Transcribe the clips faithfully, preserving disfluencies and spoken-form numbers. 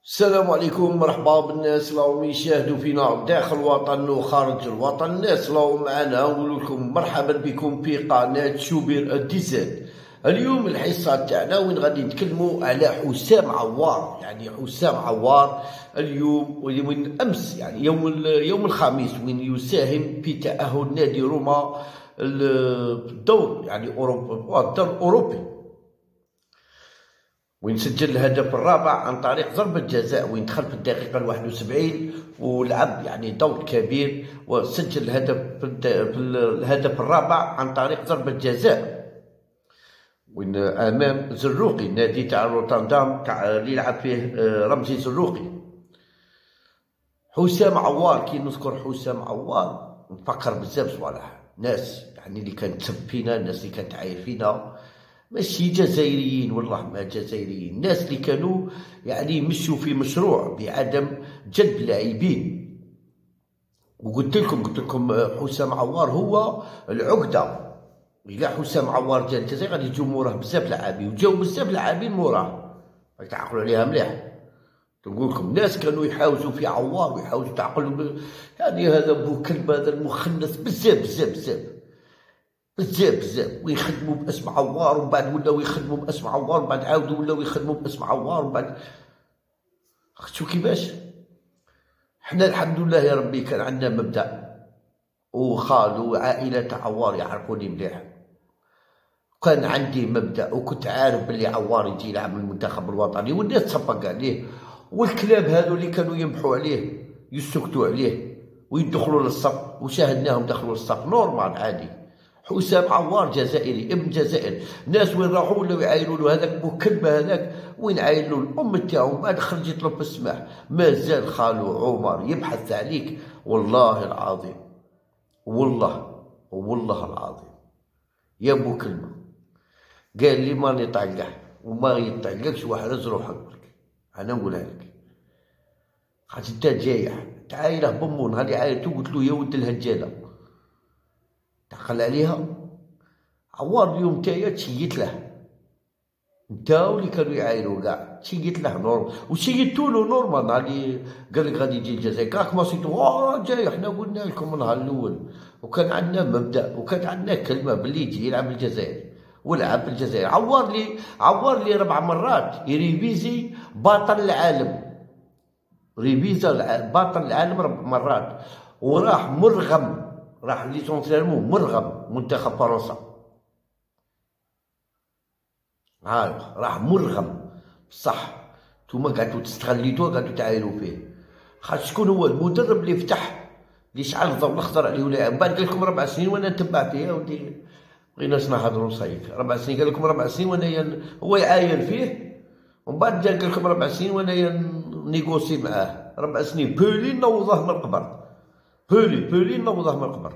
السلام عليكم، مرحبا بالناس اللي راهم يشاهدوا فينا داخل الوطن وخارج الوطن. الناس اللي راهم معنا نقول لكم مرحبا بكم في قناه شوبير الديزاد. اليوم الحصه تاعنا وين غادي نتكلموا على حسام عوار. يعني حسام عوار اليوم ومن امس، يعني يوم يوم الخميس، وين يساهم في تاهل نادي روما الدور يعني اوروبا الدور الاوروبي، وين سجل الهدف الرابع عن طريق ضربة جزاء، وين دخل في الدقيقة الواحد وسبعين ولعب يعني دور كبير وسجل الهدف في الهدف الرابع عن طريق ضربة جزاء، وين أمام زروقي نادي تاع روتردام تاع اللي يلعب فيه رمزي زروقي. حسام عوار، كي نذكر حسام عوار نفكر بزاف صوالح، ناس يعني اللي كانت تسب فينا، الناس اللي كانت تعاير فينا، ماشي جزائريين والله ما جزائريين، الناس اللي كانوا يعني مشوا في مشروع بعدم جلب لاعبين. وقلت لكم قلت لكم حسام عوار هو العقده. إلا حسام عوار جا الجزائر غادي يجيو موراه بزاف لاعبين، وجاو بزاف لاعبين موراه، راك تعقلوا عليها مليح. نقول لكم ناس كانوا يحاوزوا في عوار ويحاوزوا تعقلوا، يعني هذا بو كلب، هذا المخنث، بزاف بزاف بزاف بزاف بزاف ويخدموا باسم عوار، ومن بعد ولاو يخدموا باسم عوار، ومن بعد عاودوا ولاو يخدموا باسم عوار، ومن بعد شفتوا كيفاش. حنا الحمد لله يا ربي كان عندنا مبدا، وخالو وعائله عوار يعرفوني مليح، كان عندي مبدا، وكنت عارف بلي عوار يجي يلعب المنتخب الوطني والناس تصفق عليه، والكلاب هذو اللي كانوا يمحوا عليه يسكتوا عليه ويدخلوا للصف، وشاهدناهم دخلوا للصف نورمال عادي. حسام عوار جزائري، ابن جزائر، ناس وين راحوا ولاو يعايروا له هذاك بو كلبه، هذاك وين عاير له الام تاعو، بعد خرج يطلب في السماح، مازال خالو عمر يبحث عليك والله العظيم، والله والله العظيم يا بو كلمه. قال لي ماني طايقه وما يطيقكش واحرز روحك، انا نقولها لك، خاطر انت جايح تعايره بمون هذه عايرته، قلت له يا ولد الهجاله تعقل عليها. عوار اليوم نتايا تشيت له، نتاو اللي كانوا يعايروا كاع تشيت له نورمال، وشيتو له نورمال. نهار اللي قال لك غادي يجي الجزائر كاك ما صيتو اه جاي، حنا قلنا لكم النهار الاول، وكان عندنا مبدا، وكان عندنا كلمه باللي يجي يلعب الجزائر ولعب الجزائر. عوار لي عوار لي ربع مرات يريفيزي بطل العالم، ريفيزا بطل العالم ربع مرات، وراح مرغم، راح ليسونسيالمون مرغم منتخب فرنسا، عارف راح مرغم بصح. نتوما قعدتو تستغليتوه، قعدتو تعايروا فيه، خاطر شكون هو المدرب اللي فتح اللي شعل الضوء الاخضر عليه ولا من بعد قال لكم ربع سنين وانا نتبع فيه. يا ودي بغيناش نهضروا نصيف، ربع سنين قال لكم ربع سنين وانا ين... هو يعاير فيه، ومن بعد جا قال لكم ربع سنين وانا نيغوسي معاه. ربع سنين بولي نوضه من القبر، بولي بولي نوضه من القبر،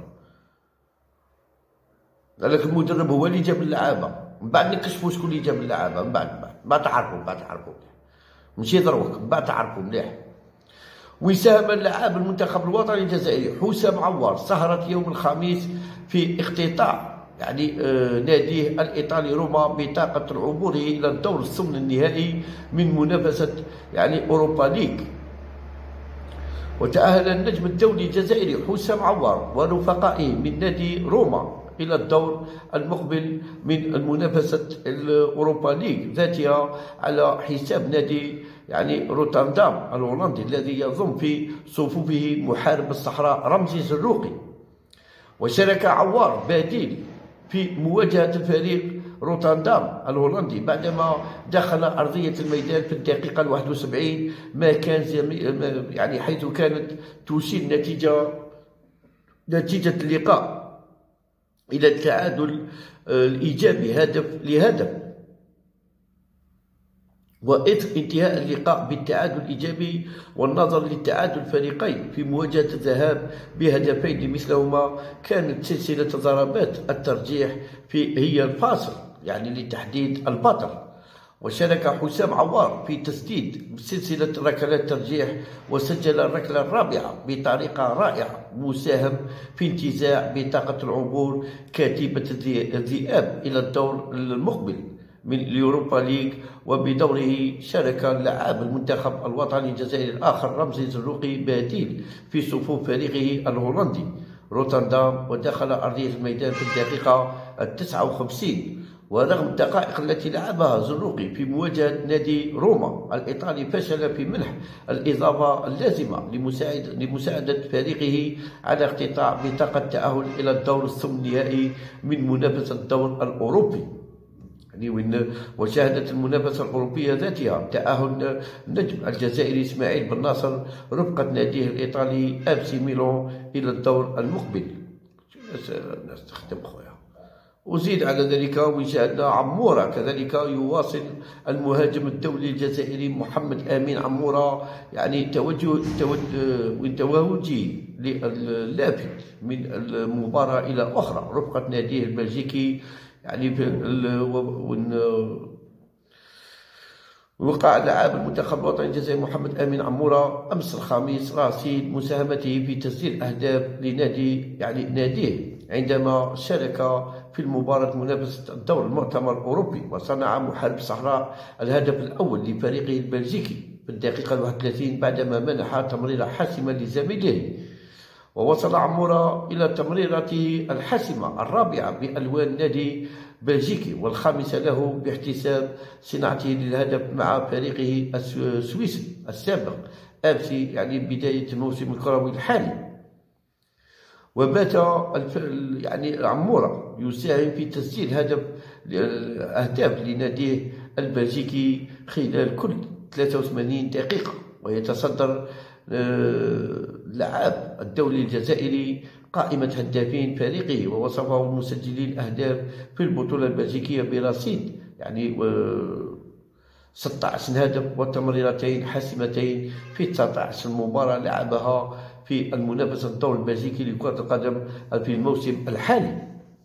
قال لك المدرب هو اللي جاب اللعابه، من بعد نكتشفوا شكون اللي جاب اللعابه، من بعد من بعد ما تعرفوا، من بعد تعرفوا ماشي دروك، من بعد تعرفوا مليح. وساهم اللاعب المنتخب الوطني الجزائري حسام عوار سهرة يوم الخميس في اختتام يعني آه ناديه الايطالي روما بطاقه العبور الى الدور الثمن النهائي من منافسه يعني اوروبا ليج. وتأهل النجم الدولي الجزائري حسام عوار ورفقائه من نادي روما إلى الدور المقبل من المنافسة الأوروبا ليج ذاتها على حساب نادي يعني روتردام الهولندي الذي يضم في صفوفه محارب الصحراء رمزي زروقي. وشارك عوار بديل في مواجهة الفريق روتردام الهولندي بعدما دخل أرضية الميدان في الدقيقة الواحد وسبعين، ما كان يعني حيث كانت تشير نتيجة نتيجة اللقاء إلى التعادل الإيجابي هدف لهدف، وإثر انتهاء اللقاء بالتعادل الإيجابي والنظر للتعادل الفريقين في مواجهة الذهاب بهدفين مثلهما، كانت سلسلة ضربات الترجيح في هي الفاصل يعني لتحديد البطل. وشارك حسام عوار في تسديد سلسلة ركلات ترجيح، وسجل الركلة الرابعة بطريقة رائعة، مساهم في انتزاع بطاقة العبور كاتبة الذئاب إلى الدور المقبل من اليوروبا ليج، وبدوره شارك لاعب المنتخب الوطني الجزائري الآخر رمزي الزروقي بديل في صفوف فريقه الهولندي روتردام، ودخل أرضية الميدان في الدقيقة التسعة وخمسين. ورغم الدقائق التي لعبها زروقي في مواجهة نادي روما الإيطالي، فشل في منح الإضافة اللازمة لمساعدة فريقه على اقتطاع بطاقة التأهل إلى الدور الثمنيائي من منافسة الدور الأوروبي. يعني وشهدت المنافسة الأوروبية ذاتها تأهل النجم الجزائري إسماعيل بن ناصر رفقة ناديه الإيطالي إف سي ميلان إلى الدور المقبل. الناس تخدم خويا. وزيد على ذلك وشاهدنا عمورة كذلك يواصل المهاجم الدولي الجزائري محمد أمين عمورة يعني توجه توجه للافت من المباراة إلى أخرى رفقة ناديه البلجيكي. يعني في وقع لاعب المنتخب الوطني الجزائري محمد أمين عمورة أمس الخميس رصيد مساهمته في تسجيل أهداف لنادي يعني ناديه عندما شارك في المباراة منافسة الدور المؤتمر الأوروبي، وصنع محارب الصحراء الهدف الأول لفريقه البلجيكي في الدقيقة الواحد والثلاثين بعدما منح تمريرة حاسمة لزميله. ووصل عمورة إلى تمريرته الحاسمة الرابعة بألوان نادي بلجيكي والخامسة له باحتساب صناعته للهدف مع فريقه السويسري السابق إف سي يعني بداية الموسم الكروي الحالي. وبات يعني عمورة يساهم في تسجيل هدف أهداف لناديه البلجيكي خلال كل ثلاثة وثمانين دقيقة، ويتصدر اللاعب الدولي الجزائري قائمة هدافين فريقه، ووصفه المسجلين أهداف في البطولة البلجيكية برصيد يعني ستة عشر هدف وتمريرتين حاسمتين في تسعة عشر مباراة لعبها في المنافسة الدور البلجيكي لكرة القدم في الموسم الحالي.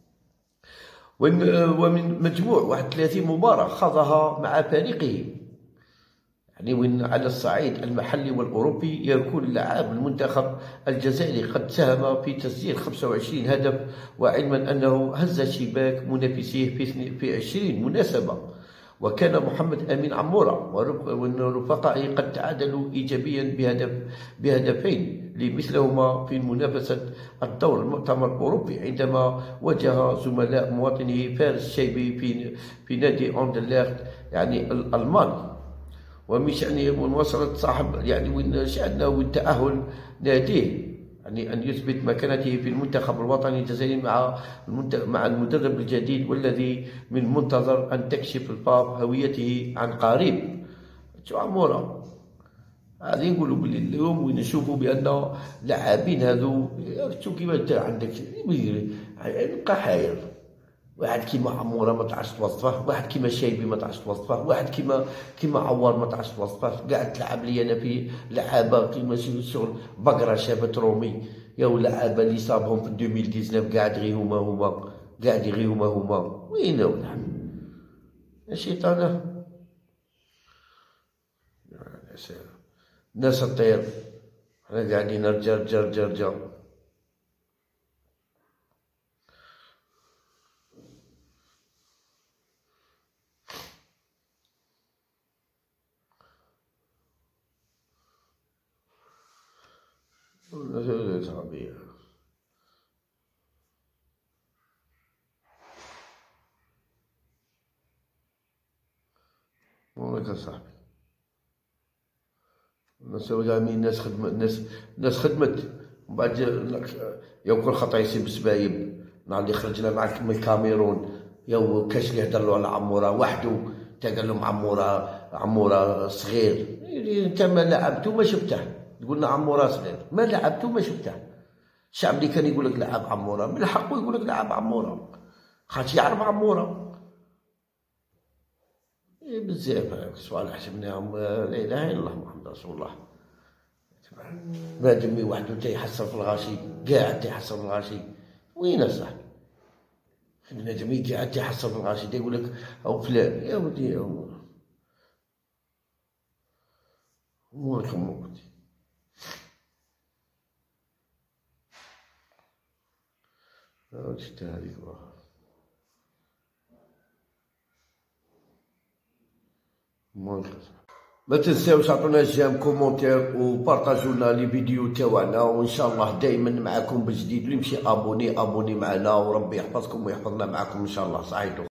ومن مجموع واحد وثلاثين مباراة خاضها مع فريقه يعني وين على الصعيد المحلي والأوروبي، يكون لاعب المنتخب الجزائري قد ساهم في تسجيل خمسة وعشرين هدف، وعلما أنه هز شباك منافسيه في عشرين مناسبة. وكان محمد أمين عمورة ورفقائه قد تعادلوا إيجابيا بهدف بهدفين لمثلهما في منافسة الدور المؤتمر الأوروبي عندما واجه زملاء مواطنه فارس الشيبي في في نادي أندرلخت يعني الألماني. ومن شأنه وصلت صاحب يعني وين شأنه والتأهل ناديه يعني أن يثبت مكانته في المنتخب الوطني الجزائري مع مع المدرب الجديد، والذي من المنتظر أن تكشف الباب هويته عن قريب. شو عمورة هذه نقولوا بلي اليوم وين نشوفوا بأن لاعبين هذو شو كيما أنت عندك يبقى حاير. واحد كيما عمورة ما تعرفش توصفه، واحد كيما شايبي ما تعرفش توصفه، واحد كيما كيما عوار ما تعرفش توصفه. قاعد تلعب لي انا في لعابه كيما شغل بقره شابت رومي يا لعابه اللي صابهم في ألفين وتسعطاش قاعد غير هما هما قاعد غير هما هما وين ولا الشيطانه ناس الطير حنا قاعدين نرجع رجع رجع رجع. صعبية والله يا صاحبي الناس زعما الناس خدمت الناس الناس خدمت ومن بعد يا كل خطا يصيب بسبايب. نهار اللي خرجنا معاك من الكاميرون يا كاش اللي هدر له على عمورة وحده تا قال لهم عمورة عمورة صغير. انت ما لعبتو ما شفته تقولنا عمورة صغير ما لعبتو ما شفته. الشعب اللي كان يقول لك لعب عمورة من حقه يقول لك لعب عمورة خاطر يعرف عمورة. إيه بزاف سؤال حسبناهم لا اله الا الله محمد رسول الله. بنادم وحده تا يحصل في الغاشي قاعد تيحصل في الغاشي وين اصاحبي. بنادم قاعد تيحصل في الغاشي تا يقول لك او فلان يا ودي اموركم ودي. شتا هذيك ما تنساوش عطونا جيم كومونتير وبارطاجوا لنا لي فيديو تاعنا، وان شاء الله دائما معكم بجديد. اللي يمشي ابوني ابوني معنا، وربي يحفظكم ويحفظنا معكم ان شاء الله. صحيتو.